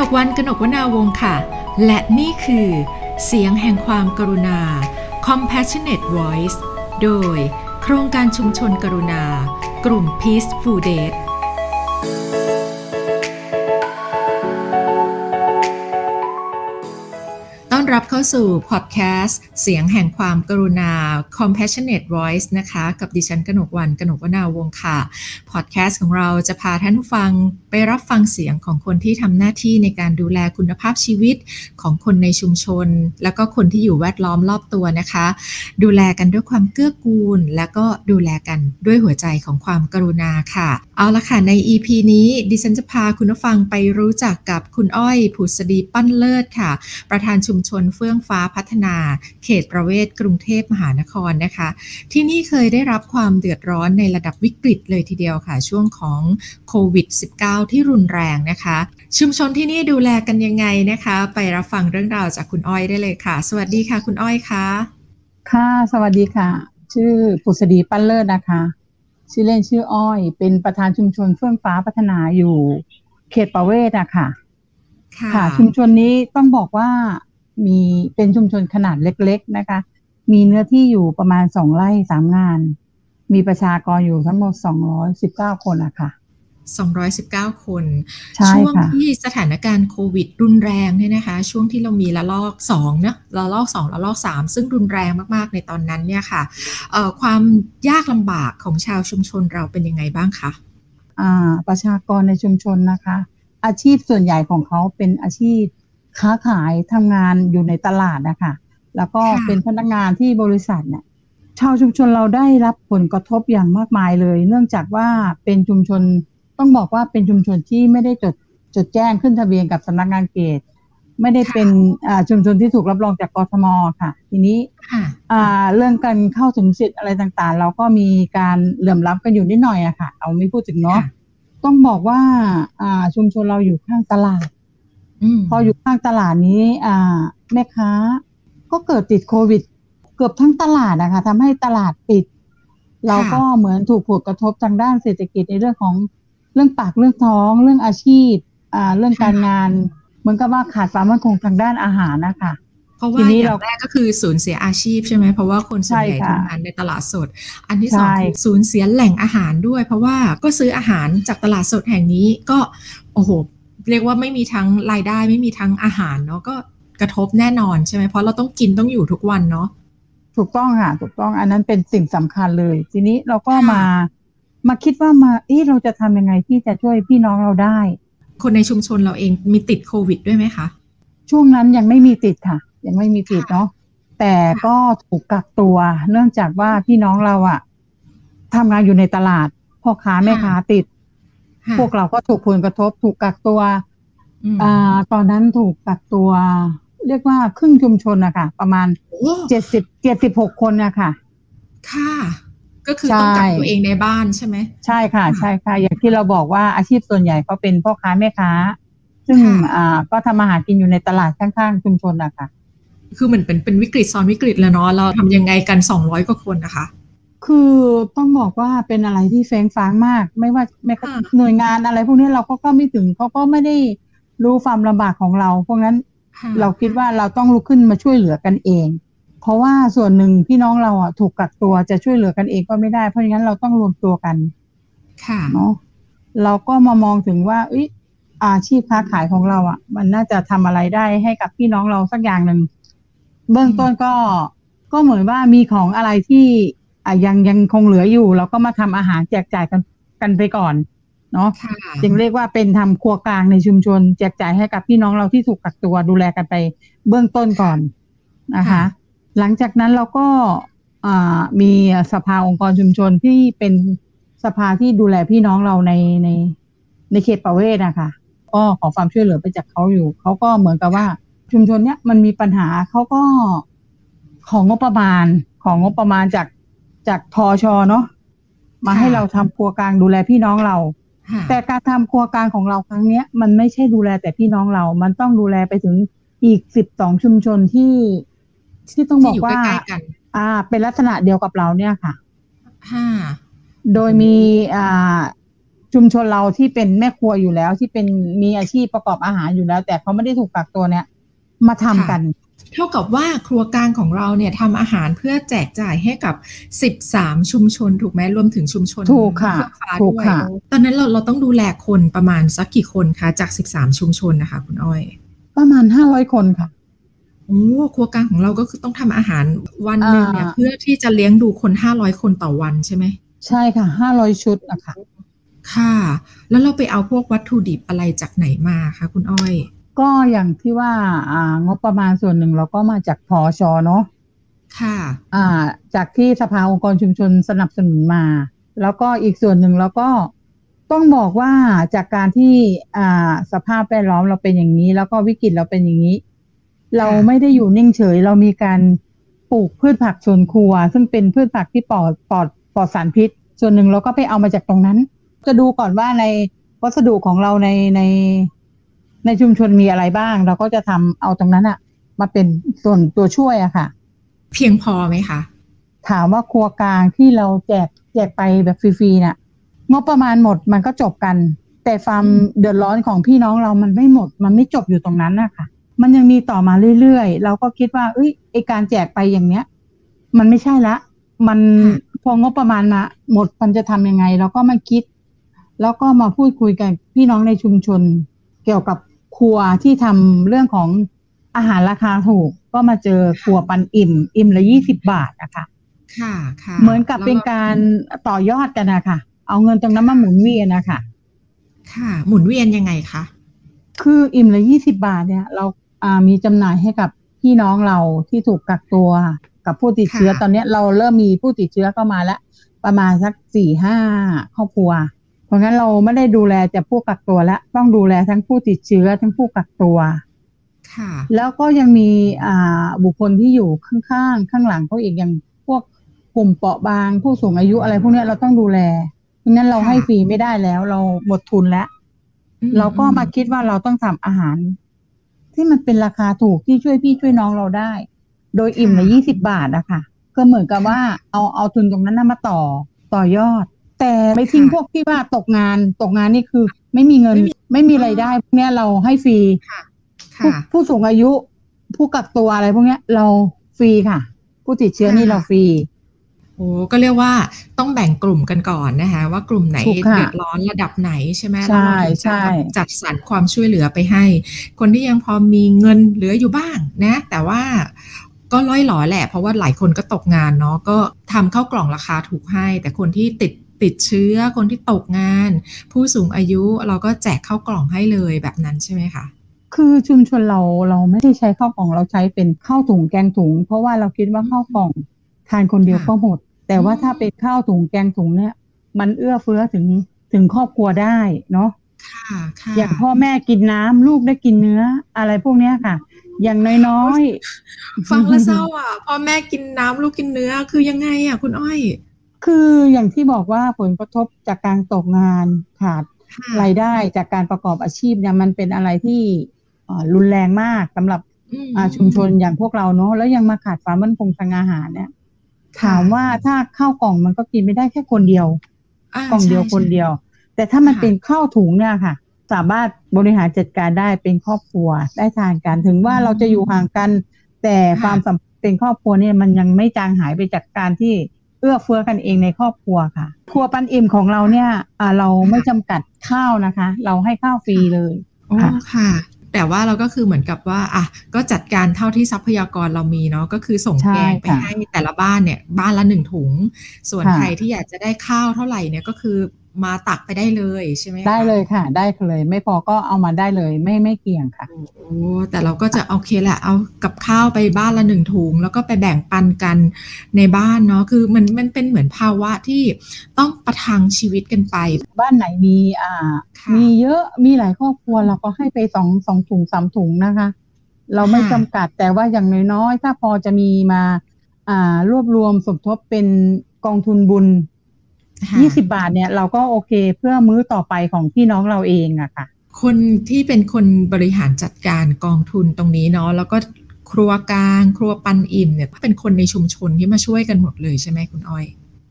กวรรณ กนกวนาวงศ์ค่ะและนี่คือเสียงแห่งความกรุณา Compassionate Voice โดยโครงการชุมชนกรุณากลุ่ม Peaceful Dateต้อนรับเข้าสู่พอดแคสต์เสียงแห่งความกรุณา Compassionate Voice นะคะกับดิฉันกนกวรรณ กนกวนาวงศ์ค่ะพอดแคสต์ของเราจะพาท่านผู้ฟังไปรับฟังเสียงของคนที่ทำหน้าที่ในการดูแลคุณภาพชีวิตของคนในชุมชนแล้วก็คนที่อยู่แวดล้อมรอบตัวนะคะดูแลกันด้วยความเกื้อกูลแล้วก็ดูแลกันด้วยหัวใจของความกรุณาค่ะเอาละค่ะใน EP นี้ดิฉันจะพาคุณผู้ฟังไปรู้จักกับคุณอ้อยผุษดีปั้นเลิศค่ะประธานชุมชนเฟื่องฟ้าพัฒนาเขตประเวศกรุงเทพมหานครนะคะที่นี่เคยได้รับความเดือดร้อนในระดับวิกฤตเลยทีเดียวค่ะช่วงของโควิด -19 ที่รุนแรงนะคะชุมชนที่นี่ดูแลกันยังไงนะคะไปรับฟังเรื่องราวจากคุณอ้อยได้เลยค่ะสวัสดีค่ะคุณอ้อยค่ะค่ะสวัสดีค่ะชื่อผุษดีปั้นเลิศนะคะชื่อเล่นชื่ออ้อยเป็นประธานชุมชนเฟื่องฟ้าพัฒนาอยู่เขตประเวศอะค่ะค่ะชุมชนนี้ต้องบอกว่ามีเป็นชุมชนขนาดเล็กๆนะคะมีเนื้อที่อยู่ประมาณ2 ไร่ 3 งานมีประชากรอยู่ทั้งหมด219 คนอะค่ะ 219 คนช่วงที่สถานการณ์โควิดรุนแรงเนี่ยนะคะช่วงที่เรามีระลอก2นะระลอก2ระลอก3ซึ่งรุนแรงมากๆในตอนนั้นเนี่ยค่ะความยากลำบากของชาวชุมชนเราเป็นยังไงบ้างคะประชากรในชุมชนนะคะอาชีพส่วนใหญ่ของเขาเป็นอาชีพค้าขายทำงานอยู่ในตลาดนะคะแล้วก็เป็นพนักงานที่บริษัทเนี่ยชาวชุมชนเราได้รับผลกระทบอย่างมากมายเลยเนื่องจากว่าเป็นชุมชนต้องบอกว่าเป็นชุมชนที่ไม่ได้จดแจ้งขึ้นทะเบียนกับสำนักงานเขตไม่ได้เป็นชุมชนที่ถูกรับรองจากกทม.ค่ะทีนี้เรื่องการเข้าถึงสิทธิ์อะไรต่างๆเราก็มีการเหลื่อมล้ำกันอยู่นิดหน่อยอะค่ะเอาไม่พูดถึงเนาะต้องบอกว่าชุมชนเราอยู่ข้างตลาดพออยู่ข้างตลาดนี้แม่ค้าก็เกิดติดโควิดเกือบทั้งตลาดนะคะทำให้ตลาดปิดเราก็เหมือนถูกผลกระทบทางด้านเศรษฐกิจในเรื่องของเรื่องปากเรื่องท้องเรื่องอาชีพเรื่องการงานเหมือนกับว่าขาดความมั่นคงทางด้านอาหารนะคะเพราะว่าอย่างแรกก็คือสูญเสียอาชีพใช่ไหมเพราะว่าคนส่วนใหญ่ทำงานในตลาดสดอันที่สองคือสูญเสียแหล่งอาหารด้วยเพราะว่าก็ซื้ออาหารจากตลาดสดแห่งนี้ก็โอ้โหเรียกว่าไม่มีทั้งรายได้ไม่มีทั้งอาหารเนาะก็กระทบแน่นอนใช่ไหมเพราะเราต้องกินต้องอยู่ทุกวันเนาะถูกต้องค่ะถูกต้องอันนั้นเป็นสิ่งสำคัญเลยทีนี้เราก็มาคิดว่าเราจะทำยังไงที่จะช่วยพี่น้องเราได้คนในชุมชนเราเองมีติดโควิดด้วยไหมคะช่วงนั้นยังไม่มีติดค่ะยังไม่มีติดเนาะแต่ก็ถูกกักตัวเนื่องจากว่าพี่น้องเราทำงานอยู่ในตลาดพ่อค้าแม่ค้าติดพวกเราก็ถูกผลกระทบถูกกักตัวตอนนั้นถูกกักตัวเรียกว่าครึ่งชุมชนนะคะประมาณ76 คนนะคะค่ะก็คือต้องกักตัวเองในบ้านใช่ไหมใช่ค่ะใช่ค่ะอย่างที่เราบอกว่าอาชีพส่วนใหญ่เขาเป็นพ่อค้าแม่ค้าซึ่งก็ทำมาหากินอยู่ในตลาดข้างๆชุมชนนะคะคือเหมือนเป็นวิกฤตซ้อนวิกฤตแล้วเนาะเราทำยังไงกัน200 กว่าคนนะคะคือต้องบอกว่าเป็นอะไรที่แฝงฟ้างมากไม่ว่าหน่วยงานอะไรพวกนี้เราก็ไม่ถึงเขาก็ไม่ได้รู้ความลำบากของเราพวกนั้นเราคิดว่าเราต้องลุกขึ้นมาช่วยเหลือกันเองเพราะว่าส่วนหนึ่งพี่น้องเราถูกกักตัวจะช่วยเหลือกันเองก็ไม่ได้เพราะงั้นเราต้องรวมตัวกันเนาะเราก็มามองถึงว่าอาชีพค้าขายของเรามันน่าจะทำอะไรได้ให้กับพี่น้องเราสักอย่างหนึ่งเบื้องต้นก็เหมือนว่ามีของอะไรที่ยังคงเหลืออยู่เราก็มาทำอาหารแจกจ่ายกันไปก่อนเนาะจึงเรียกว่าเป็นทำครัวกลางในชุมชนแจกจ่ายให้กับพี่น้องเราที่ถูกกักตัวดูแลกันไปเบื้องต้นก่อนนะคะหลังจากนั้นเราก็มีสภาองค์กรชุมชนที่เป็นสภาที่ดูแลพี่น้องเราในเขตประเวศนะคะก็ขอความช่วยเหลือไปจากเขาอยู่เขาก็เหมือนกับว่าชุมชนเนี้ยมันมีปัญหาเขาก็ของงบประมาณจากทช.เนาะมาให้เราทำครัวกลางดูแลพี่น้องเราแต่การทำครัวกลางของเราครั้งเนี้ยมันไม่ใช่ดูแลแต่พี่น้องเรามันต้องดูแลไปถึงอีก12 ชุมชนที่ต้องบอกว่าเป็นลักษณะเดียวกับเราเนี่ยค่ะโดยมีชุมชนเราที่เป็นแม่ครัวอยู่แล้วที่เป็นมีอาชีพประกอบอาหารอยู่แล้วแต่เขาไม่ได้ถูกกักตัวเนี่ยมาทำกันเท่ากับว่าครัวกลางของเราเนี่ยทำอาหารเพื่อแจกจ่ายให้กับ13ชุมชนถูกไหมรวมถึงชุมชนถูกค่ะถูกค่ะตอนนั้นเราต้องดูแลคนประมาณสักกี่คนคะจาก13ชุมชนนะคะคุณอ้อยประมาณ500คนค่ะโอ้ครัวกลางของเราก็คือต้องทำอาหารวันนึงเนี่ยเพื่อที่จะเลี้ยงดูคน500คนต่อวันใช่ไหมใช่ค่ะ500ชุดนะคะค่ะแล้วเราไปเอาพวกวัตถุดิบอะไรจากไหนมาคะคุณอ้อยก็อย่างที่ว่างบประมาณส่วนหนึ่งเราก็มาจากพช.เนาะค่ะจากที่สภาองค์กรชุมชนสนับสนุนมาแล้วก็อีกส่วนหนึ่งเราก็ต้องบอกว่าจากการที่สภาพแวดล้อมเราเป็นอย่างนี้แล้วก็วิกฤตเราเป็นอย่างนี้เราไม่ได้อยู่นิ่งเฉยเรามีการปลูกพืชผักสวนครัวซึ่งเป็นพืชผักที่ปลอดสารพิษส่วนหนึ่งเราก็ไปเอามาจากตรงนั้นจะดูก่อนว่าในวัสดุของเราในชุมชนมีอะไรบ้างเราก็จะทำเอาตรงนั้นมาเป็นส่วนตัวช่วยค่ะเพียงพอไหมคะถามว่าครัวกลางที่เราแจกไปแบบฟรีๆน่ะงบประมาณหมดมันก็จบกันแต่ความเดือดร้อนของพี่น้องเรามันไม่หมดมันไม่จบอยู่ตรงนั้นนะคะมันยังมีต่อมาเรื่อยๆเราก็คิดว่าไอการแจกไปอย่างเนี้ยมันไม่ใช่ละมันพองบประมาณมาหมดมันจะทำยังไงเราก็มาคิดแล้วก็มาพูดคุยกันพี่น้องในชุมชนเกี่ยวกับครัวที่ทำเรื่องของอาหารราคาถูกก็มาเจอครัวปันอิ่มละ20 บาทนะคะค่ะค่ะเหมือนกับเป็นการต่อยอดกันนะคะเอาเงินตรงนั้นมาหมุนเวียนนะคะค่ะหมุนเวียนยังไงคะคืออิ่มละ20 บาทเนี่ยเรามีจำหน่ายให้กับพี่น้องเราที่ถูกกักตัวกับผู้ติดเชื้อตอนนี้เราเริ่มมีผู้ติดเชื้อเข้ามาแล้วประมาณสัก 4-5 ครอบครัวเพราะงั้นเราไม่ได้ดูแลแต่ผู้กักตัวแล้วต้องดูแลทั้งผู้ติดเชื้อทั้งผู้กักตัวแล้วก็ยังมีบุคคลที่อยู่ข้างหลังเขาอีกอย่างพวกกลุ่มเปราะบางผู้สูงอายุอะไรพวกนี้เราต้องดูแลเพราะงั้นเราให้ฟรีไม่ได้แล้วเราหมดทุนแล้วเราก็มาคิดว่าเราต้องทำอาหารที่มันเป็นราคาถูกที่ช่วยพี่ช่วยน้องเราได้โดยอิ่มละ20 บาทนะคะก็เหมือนกับว่าเอาทุนตรงนั้นมาต่อยอดแต่ไม่ทิ้งพวกที่ว่าตกงานนี่คือไม่มีเงินไม่มีรายได้พวกนี้เราให้ฟรีผู้สูงอายุผู้กักตัวอะไรพวกนี้เราฟรีค่ะผู้ติดเชื้อนี่เราฟรีโอ้ก็เรียกว่าต้องแบ่งกลุ่มกันก่อนนะคะว่ากลุ่มไหนเดือดร้อนระดับไหนใช่ไหมใช่ใช่จัดสรรความช่วยเหลือไปให้คนที่ยังพอมีเงินเหลืออยู่บ้างนะแต่ว่าก็ล่อยหลอแหละเพราะว่าหลายคนก็ตกงานเนาะก็ทำข้าวกล่องราคาถูกให้แต่คนที่ติดเชื้อคนที่ตกงานผู้สูงอายุเราก็แจกข้าวกล่องให้เลยแบบนั้นใช่ไหมคะคือชุมชนเราไม่ได้ใช้ข้าวกล่องเราใช้เป็นข้าวถุงแกงถุงเพราะว่าเราคิดว่าข้าวกล่องทานคนเดียวก็หมดแต่ว่าถ้าเป็นข้าวถุงแกงถุงเนี่ยมันเอื้อเฟื้อถึงครอบครัวได้เนาะอย่างพ่อแม่กินน้ำลูกได้กินเนื้ออะไรพวกเนี้ยค่ะอย่างน้อยๆฟังแล้วเศร้าพ่อแม่กินน้ำลูกกินเนื้อคือยังไงคุณอ้อยคืออย่างที่บอกว่าผลกระทบจากการตกงานขาดรายได้จากการประกอบอาชีพเนี่ยมันเป็นอะไรที่รุนแรงมากสำหรับชุมชนอย่างพวกเราเนาะแล้วยังมาขาดความมั่นคงทางอาหารเนี่ยถามว่าถ้าข้าวกล่องมันก็กินไม่ได้แค่คนเดียวกล่องเดียวคนเดียวแต่ถ้ามันเป็นข้าวถุงเนี่ยค่ะสามารถบริหารจัดการได้เป็นครอบครัวได้ทานกันถึงว่าเราจะอยู่ห่างกันแต่ความสัมพันธ์เป็นครอบครัวเนี่ยมันยังไม่จางหายไปจากการที่เอื้อเฟื้อกันเองในครอบครัวค่ะครัวปันอิ่มของเราเนี่ยเราไม่จำกัดข้าวนะคะเราให้ข้าวฟรีเลยค่ะแต่ว่าเราก็คือเหมือนกับว่าก็จัดการเท่าที่ทรัพยากรเรามีเนาะก็คือส่งแกงไปให้แต่ละบ้านเนี่ยบ้านละ1 ถุงส่วนใครที่อยากจะได้ข้าวเท่าไหร่เนี่ยก็คือมาตักไปได้เลยใช่ไหมได้เลยค่ะได้เลยไม่พอก็เอามาได้เลยไม่เกี่ยงค่ะโอ้แต่เราก็จะโอเคแหละเอากับข้าวไปบ้านละ1 ถุงแล้วก็ไปแบ่งปันกันในบ้านเนาะคือมันเป็นเหมือนภาวะที่ต้องประทังชีวิตกันไปบ้านไหนมีเยอะมีหลายครอบครัวเราก็ให้ไป2 ถุง 3 ถุงนะคะเราไม่จำกัดแต่ว่าอย่างน้อยๆถ้าพอจะมีมารวบรวมสมทบเป็นกองทุนบุญ20 บาทเนี่ยเราก็โอเคเพื่อมื้อต่อไปของพี่น้องเราเองอะค่ะคนที่เป็นคนบริหารจัดการกองทุนตรงนี้เนาะแล้วก็ครัวกลางครัวปันอิ่มเนี่ยเป็นคนในชุมชนที่มาช่วยกันหมดเลยใช่ไหมคุณอ้อย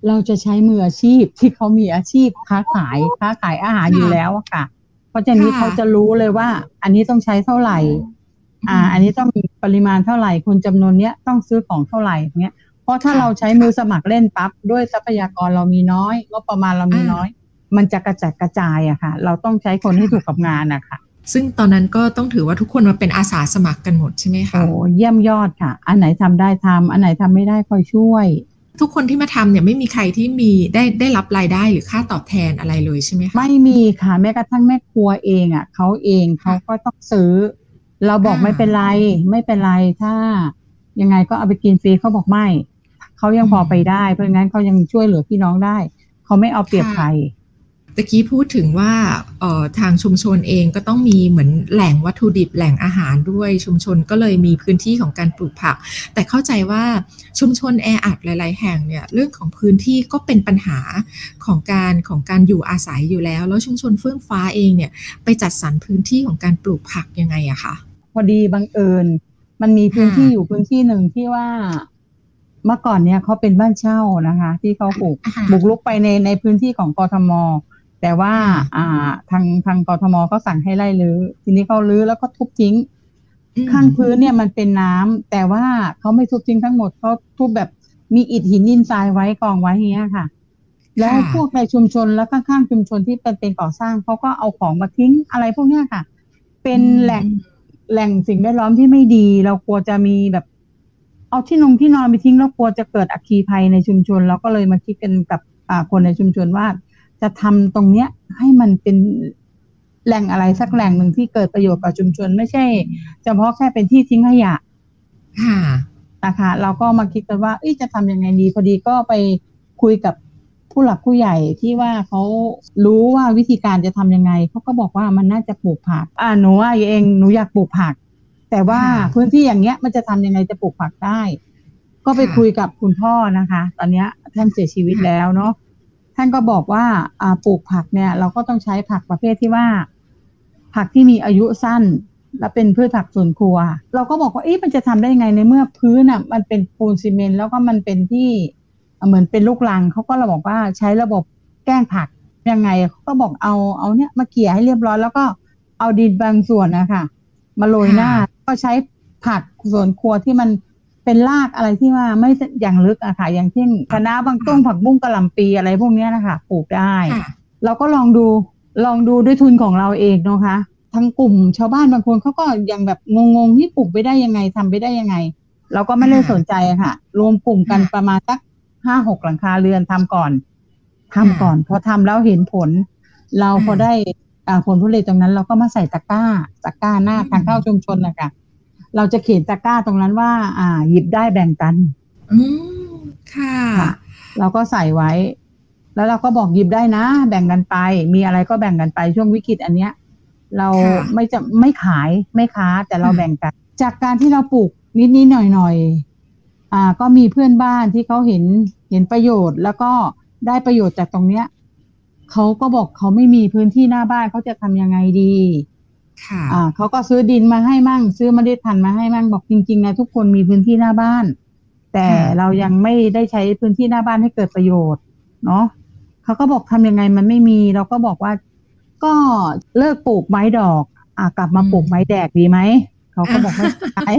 เราจะใช้มืออาชีพที่เขามีอาชีพค้าขายอาหารอยู่แล้วอะค่ะเพราะฉะนั้นเขาจะรู้เลยว่าอันนี้ต้องใช้เท่าไหร่อันนี้ต้องมีปริมาณเท่าไหร่คนจำนวนเนี้ยต้องซื้อของเท่าไหร่เนี้ยเพราะถ้าเราใช้มือสมัครเล่นปั๊บด้วยทรัพยากรเรามีน้อยงบประมาณเรามีน้อยมันจะกระจัดกระจายอะค่ะเราต้องใช้คนให้ถูกกับงานอะค่ะซึ่งตอนนั้นก็ต้องถือว่าทุกคนมาเป็นอาสาสมัครกันหมดใช่ไหมคะโอ้เยี่ยมยอดค่ะอันไหนทำได้ทำอันไหนทำไม่ได้คอยช่วยทุกคนที่มาทำเนี่ยไม่มีใครที่มีได้รับรายได้หรือค่าตอบแทนอะไรเลยใช่ไหมคะไม่มีค่ะแม้กระทั่งแม่ครัวเองอ่ะเขาก็ต้องซื้อเราบอกไม่เป็นไรไม่เป็นไรถ้ายังไงก็เอาไปกินฟรีเขาบอกไม่เขายังพอไปได้เพราะงั้นเขายังช่วยเหลือพี่น้องได้เขาไม่เอาเปรียบใครตะกี้พูดถึงว่าทางชุมชนเองก็ต้องมีเหมือนแหล่งวัตถุดิบแหล่งอาหารด้วยชุมชนก็เลยมีพื้นที่ของการปลูกผักแต่เข้าใจว่าชุมชนแออัดหลายๆแห่งเนี่ยเรื่องของพื้นที่ก็เป็นปัญหาของการอยู่อาศัยอยู่แล้วชุมชนเฟื่องฟ้าเองเนี่ยไปจัดสรรพื้นที่ของการปลูกผักยังไงอะคะพอดีบังเอิญมันมีพื้นที่อยู่พื้นที่หนึ่งที่ว่าเมื่อก่อนเนี่ยเขาเป็นบ้านเช่านะคะที่เขาบุกรุกไปในพื้นที่ของกทมแต่ว่าทางกทมก็สั่งให้ไล่รื้อทีนี้เขารื้อแล้วก็ทุบทิ้งข้างพื้นเนี่ยมันเป็นน้ำแต่ว่าเขาไม่ทุบทิ้งทั้งหมดเขาทุบแบบมีอิฐหินดินทรายไว้กองไว้อย่างเงี้ยค่ะแล้วพวกในชุมชนแล้วข้างๆชุมชนที่เป็นก่อสร้างเขาก็เอาของมาทิ้งอะไรพวกเนี้ยค่ะเป็นแหล่งสิ่งแวดล้อมที่ไม่ดีเรากลัวจะมีแบบเอาที่นอนไปทิ้งแล้วกลัวจะเกิดอัคคีภัยในชุมชนเราก็เลยมาคิดกันกับคนในชุมชนว่าจะทำตรงเนี้ยให้มันเป็นแหล่งอะไรสักแหล่งหนึ่งที่เกิดประโยชน์กับชุมชนไม่ใช่เฉพาะแค่เป็นที่ทิ้งขยะนะคะเราก็มาคิดกันว่าจะทำยังไงดีพอดีก็ไปคุยกับผู้หลักผู้ใหญ่ที่ว่าเขารู้ว่าวิธีการจะทำยังไงเขาก็บอกว่ามันน่าจะปลูกผักหนูหนูอยากปลูกผักแต่ว่าพื้นที่อย่างเงี้ยมันจะทำยังไงจะปลูกผักได้ก็ไปคุยกับคุณพ่อนะคะตอนเนี้ยท่านเสียชีวิตแล้วเนาะท่านก็บอกว่าปลูกผักเนี่ยเราก็ต้องใช้ผักประเภทที่ว่าผักที่มีอายุสั้นและเป็นพืชผักสวนครัวเราก็บอกว่ามันจะทำได้ยังไงในเมื่อพื้นมันเป็นปูนซีเมนต์แล้วก็มันเป็นที่เหมือนเป็นลูกรังเขาก็เราบอกว่าใช้ระบบแกล้งผักยังไงเขาก็บอกเอาเนี่ยมาเกี่ยให้เรียบร้อยแล้วก็เอาดินบางส่วนนะคะมาโรยหน้าก็ใช้ผักสวนครัวที่มันเป็นรากอะไรที่ว่าไม่อย่างลึกอะค่ะอย่างเช่นคะน้าบางตุ้งผักบุ้งกะหล่ำปีอะไรพวกนี้นะคะปลูกได้เราก็ลองดูด้วยทุนของเราเองเนาะคะทั้งกลุ่มชาวบ้านบางคนเขาก็ยังแบบงงที่ปลูกไปได้ยังไงทำไปได้ยังไงเราก็ไม่ได้สนใจค่ะรวมกลุ่มกันประมาณสัก5-6 หลังคาเรือนทำก่อนพอทำแล้วเห็นผลเราพอได้ผลผลิตตรงนั้นเราก็มาใส่ตะกร้าหน้าทางเข้าชุมชนนะคะเราจะเขียนตะกร้าตรงนั้นว่าหยิบได้แบ่งกันค่ะเราก็ใส่ไว้แล้วเราก็บอกหยิบได้นะแบ่งกันไปมีอะไรก็แบ่งกันไปช่วงวิกฤตอันเนี้ยเราไม่ขายไม่ค้าแต่เราแบ่งกันจากการที่เราปลูกนิดหน่อยก็มีเพื่อนบ้านที่เขาเห็นประโยชน์แล้วก็ได้ประโยชน์จากตรงเนี้ยเขาก็บอกเขาไม่มีพื้นที่หน้าบ้านเขาจะทำยังไงดีเขาก็ซื้อดินมาให้มั่งซื้อเมล็ดพันธุ์มาให้มั่งบอกจริงๆนะทุกคนมีพื้นที่หน้าบ้านแต่เรายังไม่ได้ใช้พื้นที่หน้าบ้านให้เกิดประโยชน์เนาะเขาก็บอกทำยังไงมันไม่มีเราก็บอกว่าก็เลิกปลูกไม้ดอกกลับมาปลูกไม้แดกดีไหมเขาก็บอกไม่ใช่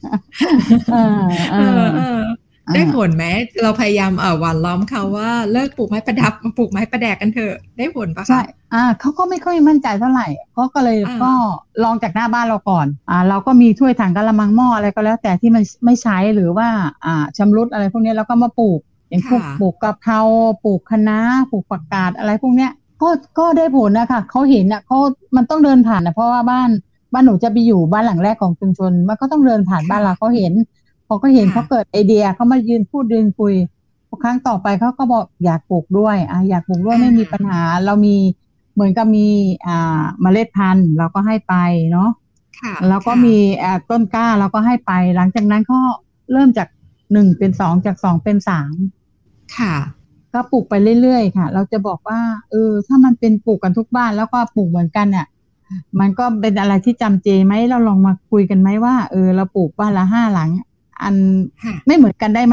ได้ผลไหมเราพยายามหว่านล้อมเขาว่าเลิกปลูกไม้ประดับมาปลูกไม้ประแดกกันเถอะได้ผลปะคะใช่เขาก็ไม่ค่อยมั่นใจเท่าไหร่เขาก็เลยก็ลองจากหน้าบ้านเราก่อนเราก็มีถ้วยถังกะละมังหม้ออะไรก็แล้วแต่ที่มันไม่ใช้หรือว่าชำรุดอะไรพวกนี้เราก็มาปลูกอย่างพวกปลูกกะเพราปลูกคะน้าปลูกผักกาดอะไรพวกเนี้ยก็ได้ผลนะคะเขาเห็นมันต้องเดินผ่านนะเพราะว่าบ้านหนูจะไปอยู่บ้านหลังแรกของชุมชนมันก็ต้องเดินผ่านบ้านเราเขาเห็นพอเขาเห็นเขาเกิดไอเดียเขามายืนคุยพอครั้งต่อไปเขาก็บอกอยากปลูกด้วยอยากปลูกด้วยไม่มีปัญหาเรามีเหมือนกับมีเมล็ดพันธุ์เราก็ให้ไปเนาะแล้วก็มีต้นกล้าเราก็ให้ไปหลังจากนั้นก็เริ่มจาก1เป็น2จาก2เป็น3 ค่ะก็ปลูกไปเรื่อยๆค่ะเราจะบอกว่าถ้ามันเป็นปลูกกันทุกบ้านแล้วก็ปลูกเหมือนกันเนี่ยมันก็เป็นอะไรที่จำเจไหมเราลองมาคุยกันไหมว่าเราปลูกบ้านละ5 หลังอันไม่เหมือนกันได้ไหม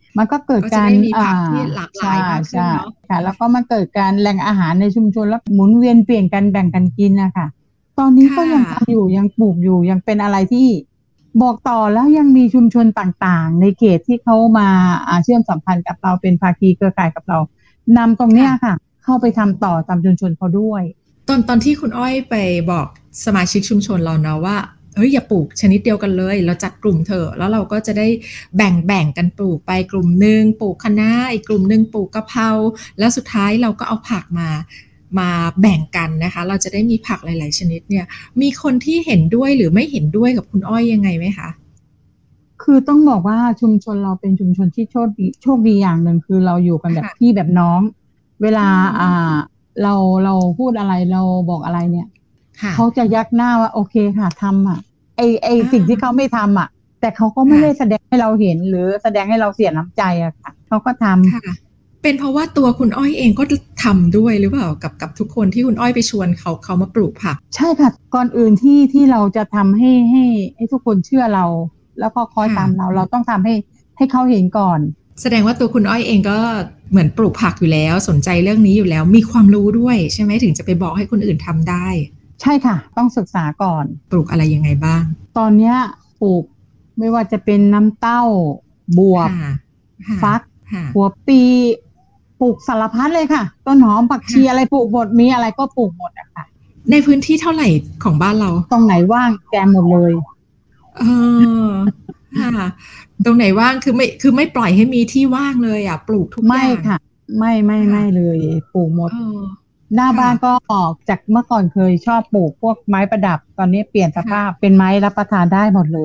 มันก็เกิดก็จะการได้มีผักที่หลากหลายมากขึ้นใช่เนาะค่ะแล้วก็มันเกิดการแหล่งอาหารในชุมชนแล้วหมุนเวียนเปลี่ยนกันแบ่งกันกินนะคะตอนนี้ค่ก็ยังทำอะยู่ยังปลูกอยู่ยังเป็นอะไรที่บอกต่อแล้วยังมีชุมชนต่างๆในเขตที่เขามาเชื่อมสัมพันธ์กับเราเป็นภาคีเครือข่ายกับเรานำตรงเนี้ยค่ะค่ะเข้าไปทำต่อตามชุมชนเขาด้วยตอนที่คุณอ้อยไปบอกสมาชิกชุมชนเราเนาะว่าเฮ้ยอย่าปลูกชนิดเดียวกันเลยเราจัดกลุ่มเถอะแล้วเราก็จะได้แบ่งกันปลูกไปกลุ่มหนึ่งปลูกคะน้าอีกกลุ่มหนึ่งปลูกกะเพราแล้วสุดท้ายเราก็เอาผักมาแบ่งกันนะคะเราจะได้มีผักหลายๆชนิดเนี่ยมีคนที่เห็นด้วยหรือไม่เห็นด้วยกับคุณอ้อยยังไงไหมคะคือต้องบอกว่าชุมชนเราเป็นชุมชนที่โชคดีอย่างหนึ่งคือเราอยู่กันแบบค่ะพี่แบบน้องเวลาอือ่ามเราพูดอะไรเราบอกอะไรเนี่ยค่ะเขาจะยักหน้าว่าโอเคค่ะทำไอสิ่งที่อ่าเขาไม่ทำแต่เขาก็ไม่ได้แสค่ะดงให้เราเห็นหรือแสดงให้เราเสียน้ำใจค่ะเขาก็ทำค่ะเป็นเพราะว่าตัวคุณอ้อยเองก็ทำด้วยหรือเปล่ากับทุกคนที่คุณอ้อยไปชวนเขามาปลูกผักใช่ค่ะก่อนอื่นที่เราจะทำให้ทุกคนเชื่อเราแล้วก็คอยตามค่ะเราต้องทำให้เขาเห็นก่อนแสดงว่าตัวคุณอ้อยเองก็เหมือนปลูกผักอยู่แล้วสนใจเรื่องนี้อยู่แล้วมีความรู้ด้วยใช่ไหมถึงจะไปบอกให้คนอื่นทำได้ใช่ค่ะต้องศึกษาก่อนปลูกอะไรยังไงบ้างตอนเนี้ยปลูกไม่ว่าจะเป็นน้ำเต้าบวบค่ะค่ะฟักค่ะหัวปีปลูกสารพัดเลยค่ะต้นหอมผักชีอะไรค่ะปลูกหมดมีอะไรก็ปลูกหมดอะค่ะในพื้นที่เท่าไหร่ของบ้านเราตรงไหนว่างแกหมดเลยเออค่ะตรงไหนว่างคือไม่ปล่อยให้มีที่ว่างเลยอ่ะปลูกทุกอไม่ย่างค่ะไม่ค่ะเลยปลูกหมดเออหน้าค่ะบ้านก็ออกจากเมื่อก่อนเคยชอบปลูกพวกไม้ประดับตอนนี้เปลี่ยนสภาพค่ะเป็นไม้รับประทานได้หมดเลย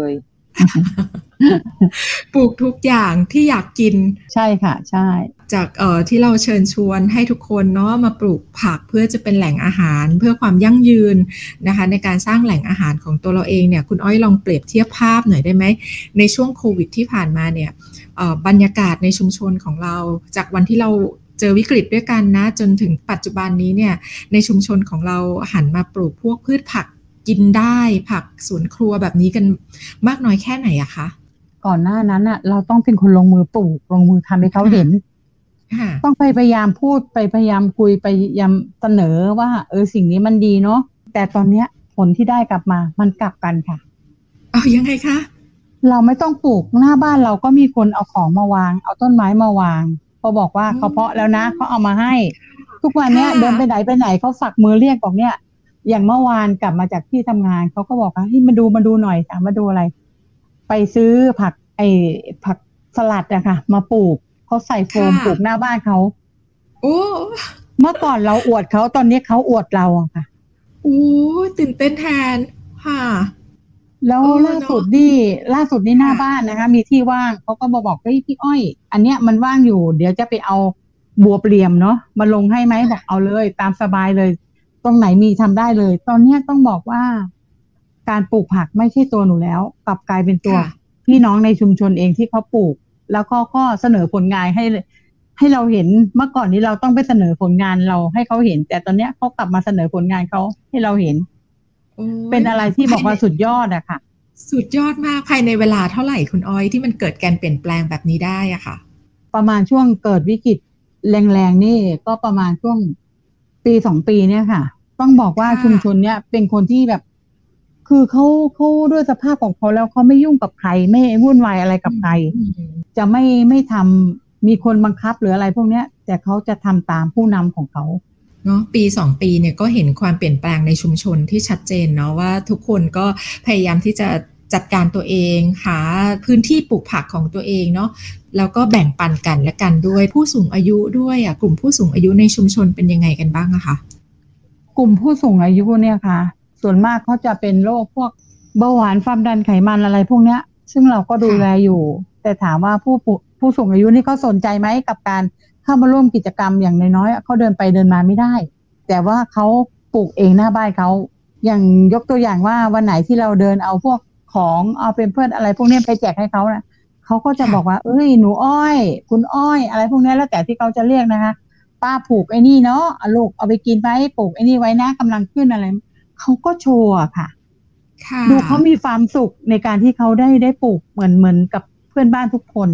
ปลูกทุกอย่างที่อยากกินใช่ค่ะใช่จากที่เราเชิญชวนให้ทุกคนเนาะมาปลูกผักเพื่อจะเป็นแหล่งอาหารเพื่อความยั่งยืนนะคะในการสร้างแหล่งอาหารของตัวเราเองเนี่ยคุณอ้อยลองเปรียบเทียบภาพหน่อยได้ไหมในช่วงโควิดที่ผ่านมาเนี่ยบรรยากาศในชุมชนของเราจากวันที่เราเจอวิกฤตด้วยกันนะจนถึงปัจจุบันนี้เนี่ยในชุมชนของเราหันมาปลูกพวกพืชผักกินได้ผักสวนครัวแบบนี้กันมากน้อยแค่ไหนอะคะก่อนหน้านั้นเราต้องเป็นคนลงมือปลูกลงมือทำให้เขาค่ะเห็นค่ะต้องไปพยายามพูดไปพยายามคุยไปพยายามเสนอว่าสิ่งนี้มันดีเนาะแต่ตอนเนี้ยผลที่ได้กลับมามันกลับกันค่ะเอายังไงคะเราไม่ต้องปลูกหน้าบ้านเราก็มีคนเอาของมาวางเอาต้นไม้มาวางพอบอกว่าอ๋เขาเพาะแล้วนะอเขาเอามาให้ทุกวันเนี้ค่ะยเดินไปไหนเขาฝักมือเรียกบอกเนี่ยอย่างเมื่อวานกลับมาจากที่ทำงานเขาก็บอกว่าให้มาดูหน่อยถามมาดูอะไรไปซื้อผักผักสลัดอะค่ะมาปลูกเขาใส่โฟมค่ะปลูกหน้าบ้านเขาโอ้เมื่อก่อนเราอวดเขาตอนนี้เขาอวดเราอะค่ะโอ้ตื่นเต้นแทนค่ะแล้วเออล่าสุเนาะดนี่ล่าสุดนี่หน้าค่ะบ้านนะคะมีที่ว่างเขาก็มาบอกเฮ้ยพี่อ้อยอันเนี้ยมันว่างอยู่เดี๋ยวจะไปเอาบัวเปลี่ยมเนาะมาลงให้ไหมบอกเอาเลยตามสบายเลยตรงไหนมีทำได้เลยตอนเนี้ยต้องบอกว่าการปลูกผักไม่ใช่ตัวหนูแล้วกลับกลายเป็นตัวค่ะพี่น้องในชุมชนเองที่เขาปลูกแล้วก็เสนอผลงานให้เราเห็นเมื่อก่อนนี้เราต้องไปเสนอผลงานเราให้เขาเห็นแต่ตอนเนี้ยเขากลับมาเสนอผลงานเขาให้เราเห็นโอ้ยเป็นอะไรที่บอกภายในว่าสุดยอดอะค่ะสุดยอดมากภายในเวลาเท่าไหร่คุณอ้อยที่มันเกิดการเปลี่ยนแปลงแบบนี้ได้อะค่ะประมาณช่วงเกิดวิกฤตแรงๆนี่ก็ประมาณช่วง1-2 ปีเนี่ยค่ะต้องบอกว่าค่ะชุมชนเนี้ยเป็นคนที่แบบคือเขาด้วยสภาพของเขาแล้วเขาไม่ยุ่งกับใครไม่วุ่นวายอะไรอืกับใครมจะไม่ทำมีคนบังคับหรืออะไรพวกเนี้ยแต่เขาจะทำตามผู้นำของเขาเนาะปี2 ปีเนี่ยก็เห็นความเปลี่ยนแปลงในชุมชนที่ชัดเจนเนาะว่าทุกคนก็พยายามที่จะจัดการตัวเองหาพื้นที่ปลูกผักของตัวเองเนาะแล้วก็แบ่งปันกันและกันด้วยผู้สูงอายุด้วยอ่ะกลุ่มผู้สูงอายุในชุมชนเป็นยังไงกันบ้างอะคะกลุ่มผู้สูงอายุเนี่ยค่ะส่วนมากเขาจะเป็นโรคพวกเบาหวานความดันไขมันอะไรพวกเนี้ยซึ่งเราก็ดูค่ะแลอยู่แต่ถามว่าผู้สูงอายุนี่เขาสนใจไหมกับการเข้ามาร่วมกิจกรรมอย่างน้อยๆเขาเดินไปเดินมาไม่ได้แต่ว่าเขาปลูกเองหน้าบ้านเขาอย่างยกตัวอย่างว่าวันไหนที่เราเดินเอาพวกของเอาเป็นเพื่อนอะไรพวกนี้ไปแจกให้เขานะเขาก็จะค่ะบอกว่าเอ้ยหนูอ้อยคุณอ้อยอะไรพวกนี้แล้วแต่ที่เขาจะเรียกนะคะ ป้าปลูกไอ้นี่เนาะอ่ะลูกเอาไปกินไปปลูกไอ้นี่ไว้นะกำลังขึ้นอะไรเขาก็โชว์อะค่ะค่ะดูเขามีความสุขในการที่เขาได้ปลูกเหมือนกับเพื่อนบ้านทุกคน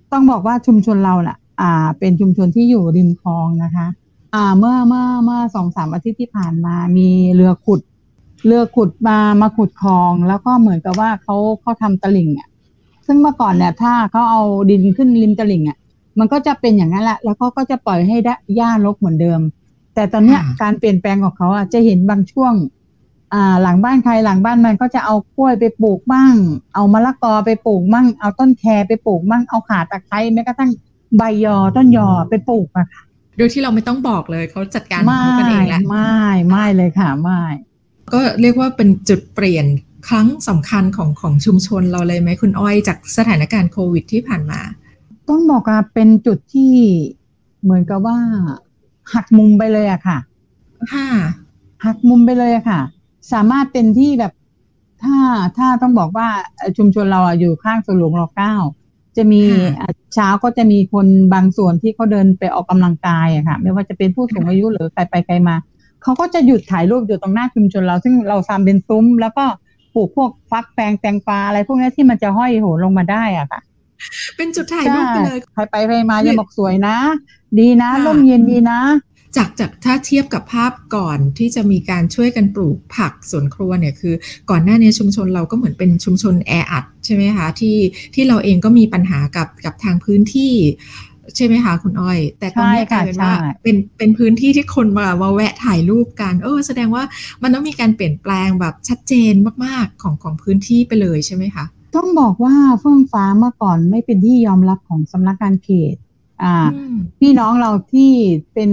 ต้องบอกว่าชุมชนเราน่ะเป็นชุมชนที่อยู่ริมคลองนะคะเมื่อ2-3 อาทิตย์ที่ผ่านมามีเรือขุดมาขุดคลองแล้วก็เหมือนกับว่าเขาทำตลิ่งอ่ะซึ่งเมื่อก่อนเนี่ยถ้าเขาเอาดินขึ้นริมตลิ่งอ่ะมันก็จะเป็นอย่างนั้นแหละแล้วก็จะปล่อยให้หญ้ารกเหมือนเดิมแต่ตอนเนี้ยการเปลี่ยนแปลงของเขาอ่ะจะเห็นบางช่วงหลังบ้านใครหลังบ้านมันก็จะเอากล้วยไปปลูกบ้างเอามะละกอไปปลูกบ้างเอาต้นแคไปปลูกบ้างเอาข่าตะไคร้แม้กระทั่งใบยอต้นยอไปปลูกอะค่ะโดยที่เราไม่ต้องบอกเลยเขาจัดการของเขาเองแหละไม่เลยค่ะไม่ก็เรียกว่าเป็นจุดเปลี่ยนครั้งสำคัญของชุมชนเราเลยไหมคุณอ้อยจากสถานการณ์โควิดที่ผ่านมาต้องบอกว่าเป็นจุดที่เหมือนกับว่าหักมุมไปเลยอะค่ะหักมุมไปเลยอะค่ะสามารถเป็นที่แบบถ้าต้องบอกว่าชุมชนเราอยู่ข้างสวนหลวงร.9จะมีเช้าก็จะมีคนบางส่วนที่เขาเดินไปออกกำลังกายอะค่ะไม่ว่าจะเป็นผู้สูงอายุหรือใครไปใครมาเขาก็จะหยุดถ่ายรูปอยู่ตรงหน้าชุมชนเราซึ่งเราทำเป็นซุ้มแล้วก็ปลูกพวกฟักแตงกวาอะไรพวกนี้ที่มันจะห้อยโหนลงมาได้อะค่ะเป็นจุดถ่ายรูปไปเลยใครไปมาจะบอกสวยนะดีนะร่มเย็นดีนะจากถ้าเทียบกับภาพก่อนที่จะมีการช่วยกันปลูกผักสวนครัวเนี่ยคือก่อนหน้านี้ชุมชนเราก็เหมือนเป็นชุมชนแออัดใช่ไหมคะที่เราเองก็มีปัญหากับทางพื้นที่ใช่ไหมคะคุณอ้อยแต่ตอนนี้กลายเป็นว่าเป็นพื้นที่ที่คนมาแวะถ่ายรูปกันแสดงว่ามันต้องมีการเปลี่ยนแปลงแบบชัดเจนมากๆของพื้นที่ไปเลยใช่ไหมคะต้องบอกว่าเฟื่องฟ้าเมื่อก่อนไม่เป็นที่ยอมรับของสำนักงานเขตพี่น้องเราที่เป็น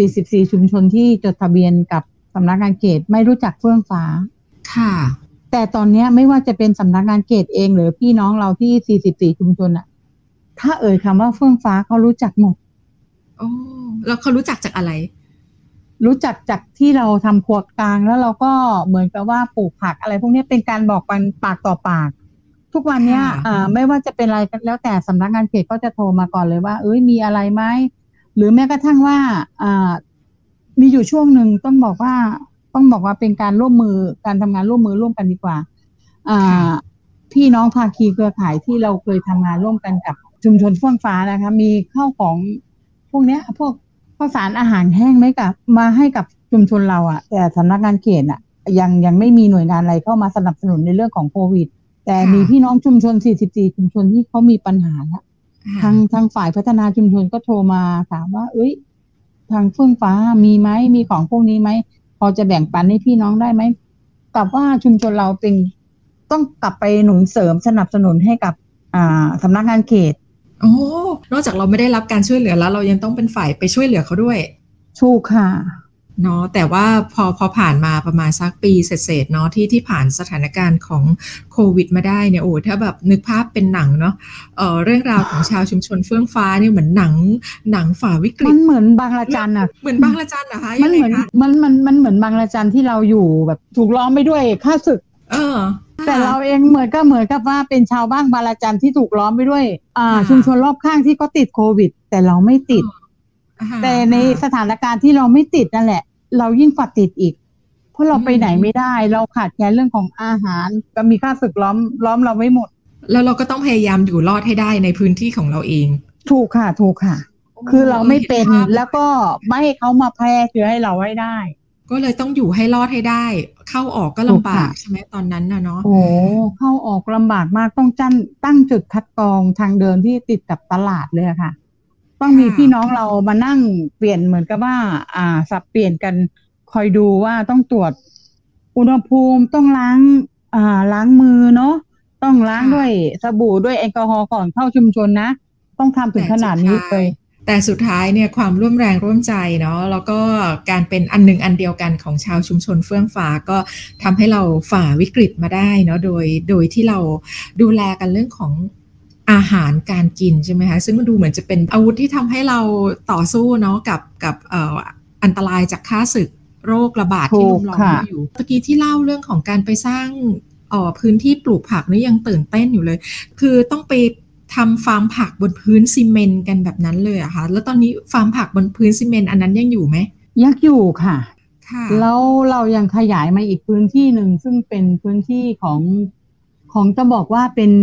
44ชุมชนที่จดทะเบียนกับสำนักงานเขตไม่รู้จักเฟื่องฟ้าค่ะแต่ตอนนี้ไม่ว่าจะเป็นสำนักงานเขตเองหรือพี่น้องเราที่44ชุมชนถ้าเอ่ยคำว่าเฟื่องฟ้าเขารู้จักหมดแล้วเขารู้จักจากอะไรรู้จักจากที่เราทำครัวกลางแล้วเราก็เหมือนกับว่าปลูกผักอะไรพวกนี้เป็นการบอกกันปากต่อปากทุกวันนี้ไม่ว่าจะเป็นอะไรแล้วแต่สำนักงานเขตก็จะโทรมาก่อนเลยว่ามีอะไรไหมหรือแม้กระทั่งว่ามีอยู่ช่วงหนึ่งต้องบอกว่าเป็นการร่วมมือการทำงานร่วมมือร่วมกันดีกว่าพี่น้องภาคีเครือข่ายที่เราเคยทำงานร่วมกันกับชุมชนเฟื่องฟ้านะคะมีข้าวของพวกนี้พวกข้าวสารอาหารแห้งมาให้กับชุมชนเราแต่สำนักงานเขตยังไม่มีหน่วยงานอะไรเข้ามาสนับสนุนในเรื่องของโควิดแต่มีพี่น้องชุมชน44ชุมชนที่เขามีปัญหาแล้วทางฝ่ายพัฒนาชุมชนก็โทรมาถามว่าทางเฟื่องฟ้ามีไหมมีของพวกนี้ไหมพอจะแบ่งปันให้พี่น้องได้ไหมกับว่าชุมชนเราต้องกลับไปหนุนเสริมสนับสนุนให้กับสำนักงานเขตนอกจากเราไม่ได้รับการช่วยเหลือแล้วเรายังต้องเป็นฝ่ายไปช่วยเหลือเขาด้วยถูกค่ะเนาะแต่ว่าพอผ่านมาประมาณสักปีเศษๆเนาะที่ผ่านสถานการณ์ของโควิดมาได้เนี่ยถ้าแบบนึกภาพเป็นหนังเนาะเรื่องราวของชาวชุมชนเฟื่องฟ้าเนี่ยเหมือนหนังฝ่าวิกฤตมันเหมือนบางระจันเหมือนบางระจันเหรอคะมันเหมือนมันเหมือนบางระจันที่เราอยู่แบบถูกล้อมไปด้วยข้าศึกแต่เราเองเหมือนกับว่าเป็นชาวบ้านบางระจันที่ถูกล้อมไปด้วยชุมชนรอบข้างที่เขาติดโควิดแต่เราไม่ติดแต่ในสถานการณ์ที่เราไม่ติดนั่นแหละเรายิ่งฝัดติดอีกเพราะเราไปไหนไม่ได้เราขาดแคลนเรื่องของอาหารก็มีข้าศึกล้อมเราไว้หมดแล้วเราก็ต้องพยายามอยู่รอดให้ได้ในพื้นที่ของเราเองถูกค่ะคือเราไม่เป็นแล้วก็ไม่ให้เขามาแพร่เชื้อให้เราไว้ได้ก็เลยต้องอยู่ให้รอดให้ได้เข้าออกก็ลำบากใช่ไหมตอนนั้นเนาะเข้าออกลำบากมากต้องตั้งจุดคัดกรองทางเดินที่ติดกับตลาดเลยค่ะต้องมีพี่น้องเรามานั่งเปลี่ยนเหมือนกับว่าสับเปลี่ยนกันคอยดูว่าต้องตรวจอุณหภูมิต้องล้างมือเนาะต้องล้างด้วยสบู่ด้วยแอลกอฮอล์ก่อนเข้าชุมชนนะต้องทำถึงขนาดนี้เลยแต่สุดท้ายเนี่ยความร่วมแรงร่วมใจเนาะแล้วก็การเป็นอันหนึ่งอันเดียวกันของชาวชุมชนเฟื่องฟ้าก็ทำให้เราฝ่าวิกฤตมาได้เนาะโดยที่เราดูแลกันเรื่องของอาหารการกินใช่ไหมคะซึ่งมันดูเหมือนจะเป็นอาวุธที่ทำให้เราต่อสู้เนาะกับอันตรายจากข้าศึกโรคระบาดที่ลุมล้อมอยู่เมื่อกี้ที่เล่าเรื่องของการไปสร้างพื้นที่ปลูกผักนี่ยังตื่นเต้นอยู่เลยคือต้องไปทำฟาร์มผักบนพื้นซีเมนต์กันแบบนั้นเลยอะคะแล้วตอนนี้ฟาร์มผักบนพื้นซีเมนต์อันนั้นยังอยู่ไหมยังอยู่ค่ะแล้วเรายังขยายมาอีกพื้นที่หนึ่งซึ่งเป็นพื้นที่ของจะบอกว่าเป็น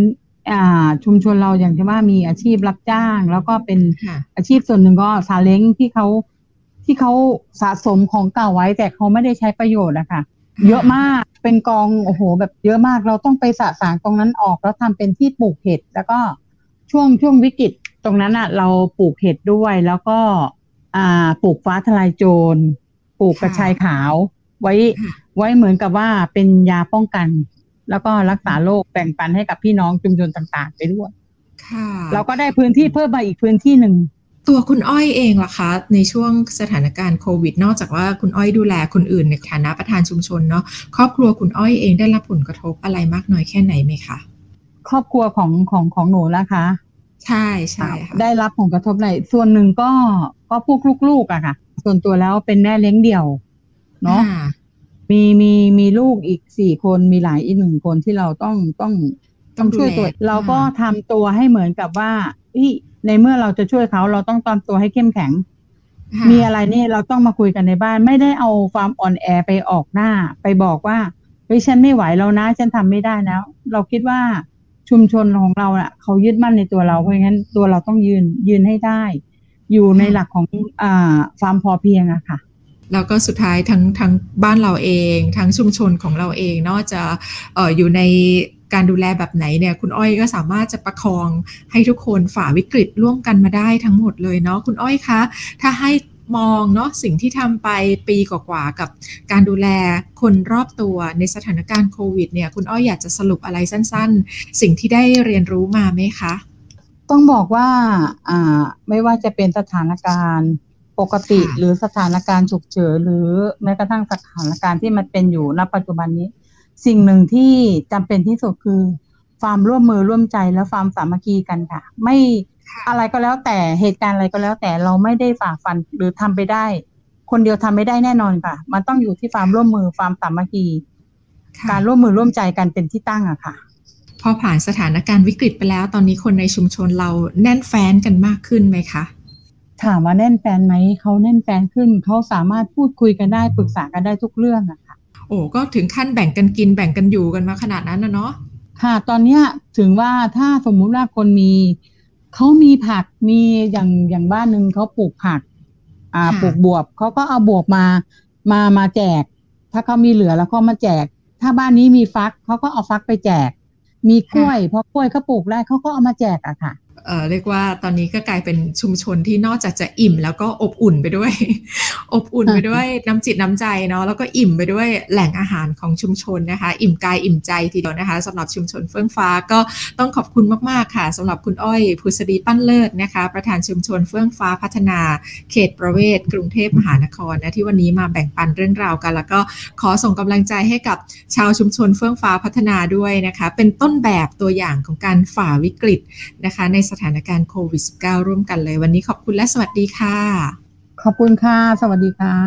ชุมชนเราอย่างที่ว่ามีอาชีพรับจ้างแล้วก็เป็นอาชีพส่วนหนึ่งก็ซาเล้งที่เขาสะสมของเก่าไว้แต่เขาไม่ได้ใช้ประโยชน์นะคะเยอะมากเป็นกองโอ้โหแบบเยอะมากเราต้องไปสะสางตรงนั้นออกแล้วทำเป็นที่ปลูกเห็ดแล้วก็ช่วงวิกฤตตรงนั้นเราปลูกเห็ดด้วยแล้วก็ปลูกฟ้าทลายโจรปลูกกระชายขาวไว้เหมือนกับว่าเป็นยาป้องกันแล้วก็รักษาโรคแบ่งปันให้กับพี่น้องชุมชนต่างๆไปด้วยเราก็ได้พื้นที่เพิ่มมาอีกพื้นที่หนึ่งตัวคุณอ้อยเองล่ะคะในช่วงสถานการณ์โควิดนอกจากว่าคุณอ้อยดูแลคนอื่นในฐานะประธานชุมชนเนาะครอบครัวคุณอ้อยเองได้รับผลกระทบอะไรมากน้อยแค่ไหนไหมคะครอบครัวของหนูนะคะใช่ใช่ค่ะได้รับผลกระทบอะไรส่วนหนึ่งก็พวกลูกๆอะค่ะส่วนตัวแล้วเป็นแม่เลี้ยงเดี่ยวเนาะมีลูกอีก4 คนมีหลานอีก1 คนที่เราต้องช่วยตัวเราก็ทำตัวให้เหมือนกับว่าในเมื่อเราจะช่วยเขาเราต้องทำตัวให้เข้มแข็งมีอะไรนี่เราต้องมาคุยกันในบ้านไม่ได้เอาความอ่อนแอไปออกหน้าไปบอกว่าเฮ้ยฉันไม่ไหวแล้วนะฉันทำไม่ได้แล้วเราคิดว่าชุมชนของเราน่ะเขายึดมั่นในตัวเราเพราะงั้นตัวเราต้องยืนให้ได้อยู่ในหลักของความพอเพียงอะค่ะแล้วก็สุดท้ายทั้งบ้านเราเองทั้งชุมชนของเราเองนอกจะอยู่ในการดูแลแบบไหนเนี่ยคุณอ้อยก็สามารถจะประคองให้ทุกคนฝ่าวิกฤตร่วมกันมาได้ทั้งหมดเลยเนาะคุณอ้อยคะถ้าให้มองเนาะสิ่งที่ทำไปปีกว่าๆกับการดูแลคนรอบตัวในสถานการณ์โควิดเนี่ยคุณอ้อยอยากจะสรุปอะไรสั้นๆสิ่งที่ได้เรียนรู้มาไหมคะต้องบอกว่าไม่ว่าจะเป็นสถานการณ์ปกติหรือสถานการณ์ฉุกเฉินหรือแม้กระทั่งสถานการณ์ที่มันเป็นอยู่ณปัจจุบันนี้สิ่งหนึ่งที่จำเป็นที่สุดคือความร่วมมือร่วมใจและความสามัคคีกันค่ะไม่อะไรก็แล้วแต่เหตุการณ์อะไรก็แล้วแต่เราไม่ได้ฝ่าฟันหรือทำไปได้คนเดียวทำไม่ได้แน่นอนค่ะมันต้องอยู่ที่ความร่วมมือความสามัคคีการร่วมมือร่วมใจกันเป็นที่ตั้งอะค่ะพอผ่านสถานการณ์วิกฤตไปแล้วตอนนี้คนในชุมชนเราแน่นแฟ้นกันมากขึ้นไหมคะถามว่าแน่นแฟนไหมเขาแน่นแฟนขึ้นเขาสามารถพูดคุยกันได้ปรึกษากันได้ทุกเรื่องอะค่ะโอ้ก็ถึงขั้นแบ่งกันกินแบ่งกันอยู่กันมาขนาดนั้นนะเนาะค่ะตอนนี้ถึงว่าถ้าสมมุติว่าคนเขามีผักมีอย่างบ้านหนึ่งเขาปลูกผักปลูกบวบเขาก็เอาบวบมาแจกถ้าเขามีเหลือแล้วเขามาแจกถ้าบ้านนี้มีฟักเขาก็เอาฟักไปแจกมีกล้วยเพราะกล้วยเขาปลูกได้เขาก็เอามาแจกอะค่ะเรียกว่าตอนนี้ก็กลายเป็นชุมชนที่นอกจากจะอิ่มแล้วก็อบอุ่นไปด้วย อบอุ่นไปด้วยน้ำจิตน้ำใจเนาะแล้วก็อิ่มไปด้วยแหล่งอาหารของชุมชนนะคะอิ่มกายอิ่มใจทีเดียวนะคะสำหรับชุมชนเฟื่องฟ้าก็ต้องขอบคุณมากๆค่ะสำหรับคุณอ้อยภูษดีปั้นเลิศนะคะประธานชุมชนเฟื่องฟ้าพัฒนาเขตประเวศกรุงเทพมหานครนะที่วันนี้มาแบ่งปันเรื่องราวกันแล้วก็ขอส่งกำลังใจให้กับชาวชุมชนเฟื่องฟ้าพัฒนาด้วยนะคะเป็นต้นแบบตัวอย่างของการฝ่าวิกฤตนะคะในสถานการณ์โควิด -19 ร่วมกันเลยวันนี้ขอบคุณและสวัสดีค่ะขอบคุณค่ะสวัสดีค่ะ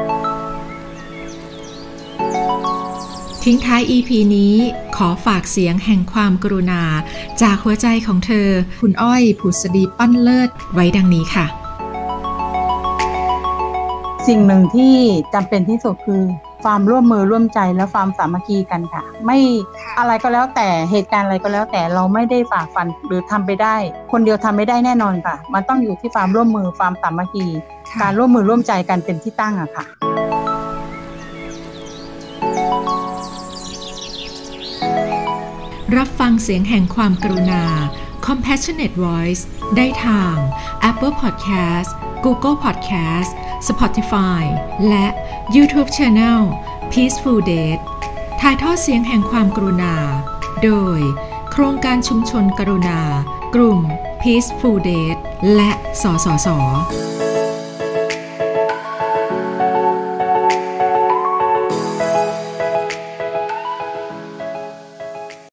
ทิ้งท้าย EP นี้ขอฝากเสียงแห่งความกรุณาจากหัวใจของเธอคุณอ้อยภูษดีปั้นเลิศไว้ดังนี้ค่ะสิ่งหนึ่งที่จำเป็นที่สุดคือความร่วมมือร่วมใจและความสามัคคีกันค่ะไม่อะไรก็แล้วแต่เหตุการณ์อะไรก็แล้วแต่เราไม่ได้ฝ่าฟันหรือทำไปได้คนเดียวทำไม่ได้แน่นอนค่ะมันต้องอยู่ที่ความร่วมมือความสามัคคีการร่วมมือร่วมใจกันเป็นที่ตั้งอะค่ะรับฟังเสียงแห่งความกรุณา Compassionate Voice ได้ทาง Apple Podcast Google Podcast Spotify และ YouTube Channel Peaceful Date ถ่ายทอดเสียงแห่งความกรุณาโดยโครงการชุมชนกรุณากลุ่ม Peaceful Date และสสส